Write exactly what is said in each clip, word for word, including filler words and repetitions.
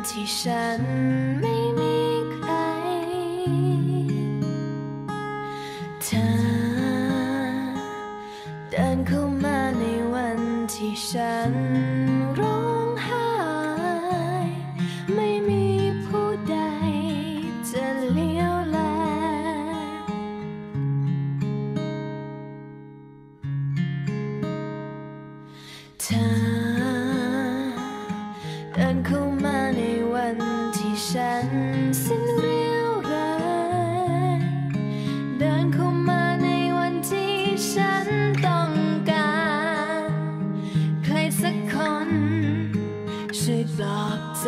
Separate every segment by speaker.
Speaker 1: ที่ฉันไม่มีใครเธอเดินเข้ามาในวันที่ฉันร้องไห้ไม่มีผู้ใดจะเลี้ยวแลเธอเดินเข้ามาในวันที่ฉันสิ้นเรี่ยวแรงเดินเข้ามาในวันที่ฉันต้องการใครสักคนช่วยปลอบใจ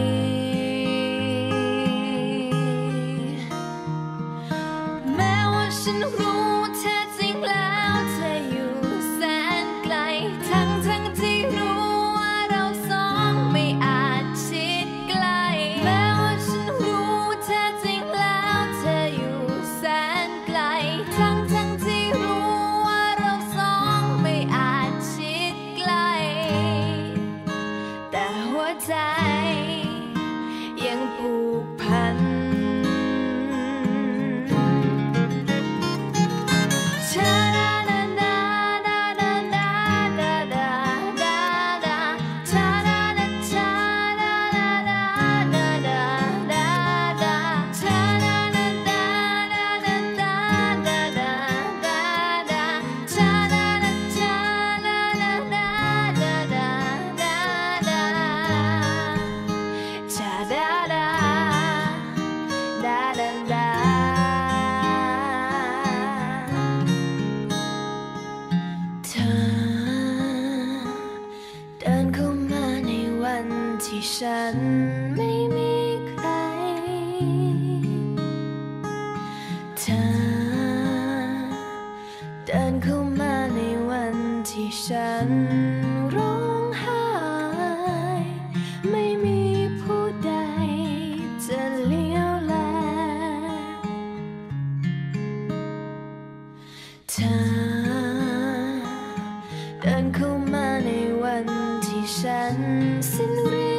Speaker 1: แม้ว่าฉันรู้แท้จริงแล้วเธออยู่แสนไกลทั้งทั้งที่รู้ว่าเราสองไม่อาจชิดใกล้แม้ว่าฉันรู้แท้จริงแล้วเธออยู่แสนไกลทั้งทั้งที่รู้ว่าเราสองไม่อาจชิดใกล้แต่หัวใจยังผูกพันที่ฉันไม่มีใครเธอเดินเข้ามาในวันที่ฉันร้องไห้ไม่มีผู้ใดจะเลี้ยวแลเธอเดินเข้ามาในวันที่ฉันสิ้นเรี่ยว